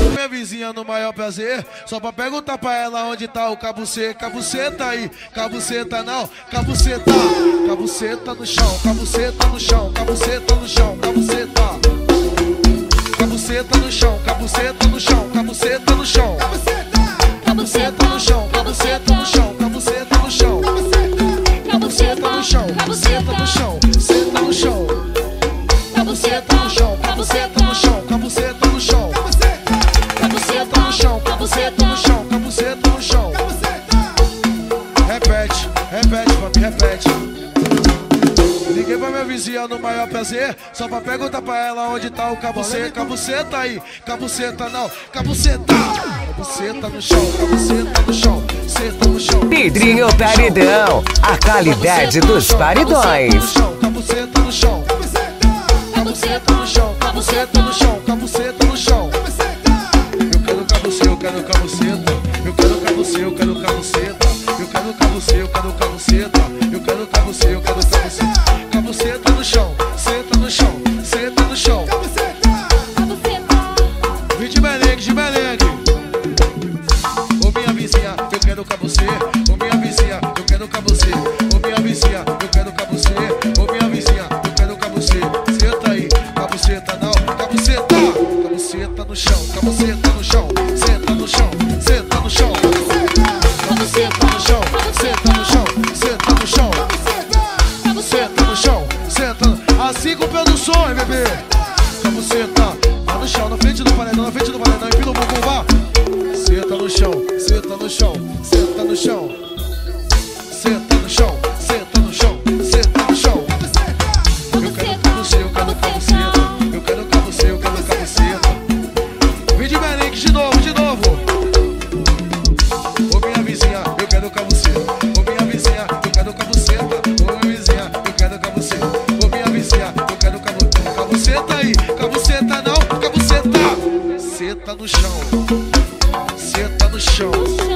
Minha vizinha no maior prazer, só pra perguntar pra ela onde tá o cabuceta. Cabuceta aí, cabuceta não, cabuceta. Cabuceta no chão, cabuceta no chão, cabuceta no chão, cabuceta. Cabuceta no chão, cabuceta no chão, cabuceta no chão. Cabuceta no chão, cabuceta no chão, cabuceta no chão. Cabuceta no chão, cabuceta no chão, senta no chão. Cabuceta no chão, cabuceta no chão, cabuceta no chão. Cabuceta no chão, cabuceta no chão, cabuceta no chão. Repete, repete, papi, repete. Liguei pra minha vizinha no maior prazer, só pra perguntar pra ela onde tá o cabuceta. Cabuceta aí, cabuceta não, cabuceta. Cabuceta no chão, cabuceta no chão, senta no chão. Pedrinho Paredão, a qualidade dos paredões. Cabuceta no chão, cabuceta no chão, cabuceta no chão, cabuceta no chão. Eu quero cabuceta, eu quero cabuceta. Eu quero cabuceta, eu quero cabuceta. Eu quero cabuceta, eu quero cabuceta. Eu quero cabuceta, eu quero cabuceta. Cabuceta no chão, senta no chão, senta no chão. Vem de merengue, de merengue. Ô minha vizinha, eu quero cabuceta. Ô minha vizinha, eu quero cabuceta. Ô minha vizinha, eu quero cabuceta. Ô minha vizinha, eu quero cabuceta. Senta aí, cabuceta não, cabuceta. Cabuceta no chão, cabuceta no chão, senta no chão, senta no chão. Cabuceta no chão, senta no chão, senta no chão. Senta no chão, senta no... Assim com o pé do som, hein, bebê. Cabuceta, tá no chão, na frente do paredão, na frente do paredão, empina o bumbum, vá. Senta no chão, senta no chão, senta no chão. Senta no chão, senta no chão, senta no chão. Eu quero cabuceta, eu quero cabuceta. Eu quero cabuceta, eu quero cabuceta. Vem de merengue de novo, de novo. Ô minha vizinha, eu quero cabuceta. Ô minha vizinha, eu quero cabuceta. Ô minha vizinha, eu quero cabuceta. Ô minha vizinha, eu quero cabuceta. Cabuceta aí, cabuceta não, cabuceta. Senta no chão, senta no chão.